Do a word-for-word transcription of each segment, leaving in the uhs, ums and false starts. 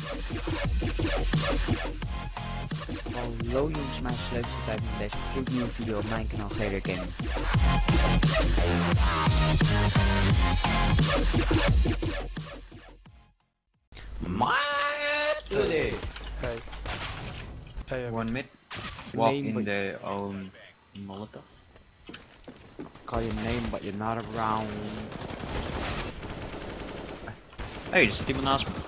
Hallo jongens, mijn leukste tijd met deze gloednieuwe video op mijn kanaal G D Gaming. My today. Hey. Hey, One mid. Walk Name, in but- their own Molotov. Call your name, but you're not around. Hey, er zit iemand naast me.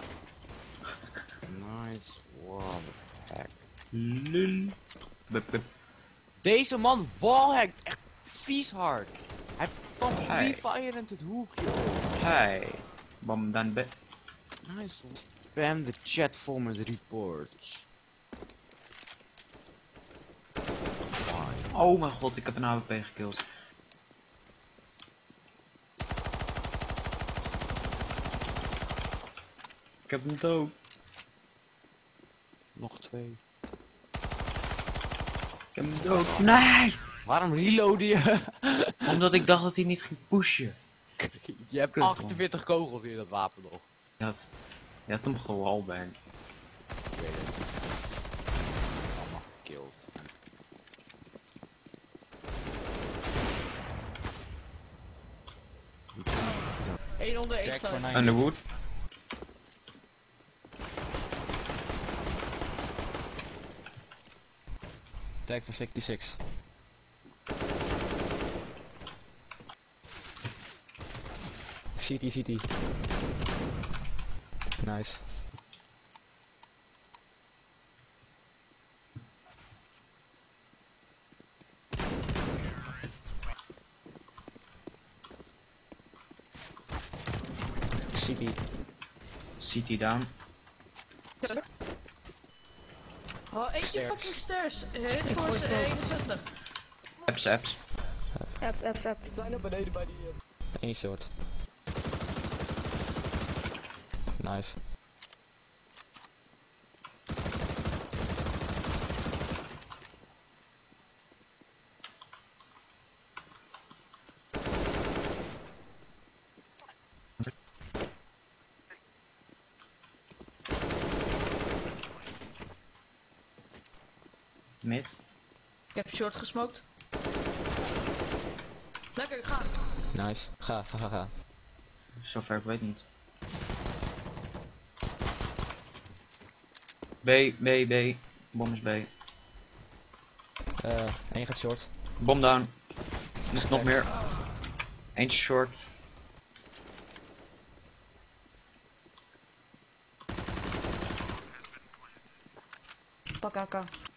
Nice. What the heck. Lul. Bup, bup. Deze man wallhackt echt vies hard. Hij kan Hey. Free Fire in het hoekje. Hey. Bom dan be. Nice. Spam de chat vol met reports. Oh mijn god, ik heb een A W P gekilld. Ik heb hem dood. Nog twee. Ik heb hem dood. Nee! Waarom reloaden je? Omdat ik dacht dat hij niet ging pushen. Je hebt Kut, man. achtenveertig kogels in dat wapen nog. Je had, je had hem gewallbanged. Ik weet het. Allemaal gekilld. één onder één Jack voor staan. nine. Underwood. Tag voor zesenzestig. C T, C T. Nice. C T. C T down. Oh, eentje Stairs. fucking stairs. Hit voor z'n eenenzestig. Apps, apps. Apps, apps, apps. Eén short. Nice. Mid. Ik heb short gesmoked. Lekker, ga. Nice. Ga, ga, ga, ga. Zover ik weet niet. B, B, B. Bom is B. Eh, één gaat short. Bom down. Er is nog meer. Eentje short. Pak A K.